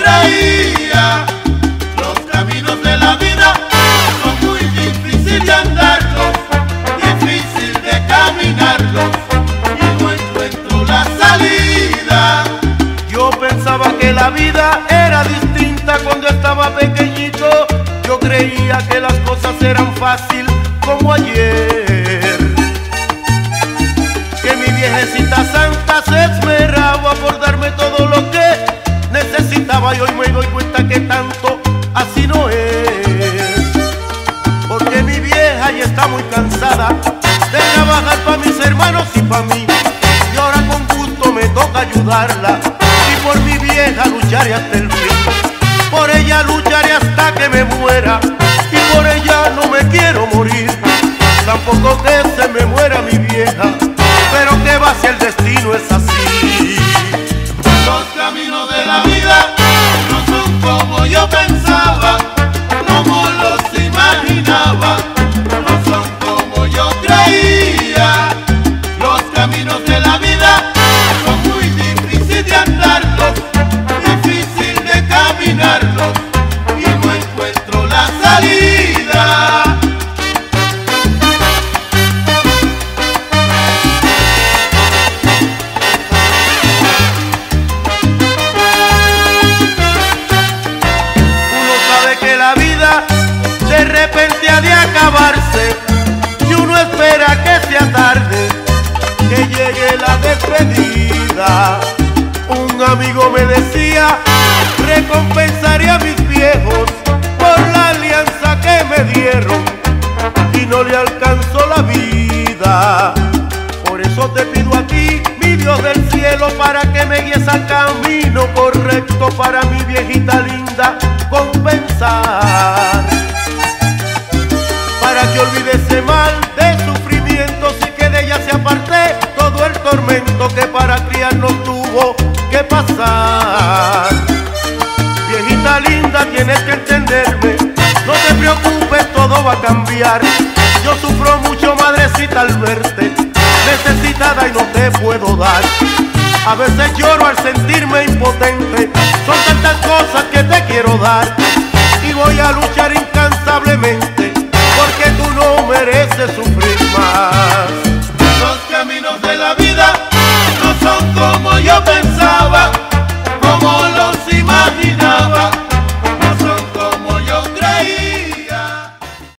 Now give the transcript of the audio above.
creía. Los caminos de la vida son muy difíciles de andarlos, difícil de caminarlos, y no encuentro la salida. Yo pensaba que la vida era distinta cuando estaba pequeñito. Yo creía que las cosas eran fácil como ayer, que mi viejecita santa se esmeraba por darme todo lo que necesitaba, y hoy me doy cuenta que tanto así no es, porque mi vieja ya está muy cansada de trabajar para mis hermanos y para mí, y ahora con gusto me toca ayudarla, y por mi vieja lucharé hasta el fin. Por ella lucharé hasta que me muera, y por ella no me quiero morir. Tampoco que se me muera mi vieja, pero que va si el destino es así. Los caminos de la vida no son como yo pensaba, como los imaginaba, no son como yo creía. Los caminos de la vida son muy difíciles de andarlos, difícil de caminarlos, y no encuentro la salida. De repente ha de acabarse, y uno espera que sea tarde, que llegue la despedida. Un amigo me decía, recompensaré a mis viejos por la alianza que me dieron, y no le alcanzó la vida. Por eso te pido a ti, mi Dios del cielo, para que me guíes al camino correcto para mi viejita linda compensar, para que olvide ese mal de sufrimientos y que de ella se aparte todo el tormento que para criarnos tuvo que pasar. Viejita linda, tienes que entenderme, no te preocupes, todo va a cambiar. Yo sufro mucho, madrecita, al verte necesitada y no te puedo dar. A veces lloro al sentirme impotente, son tantas cosas que te quiero dar, y voy a luchar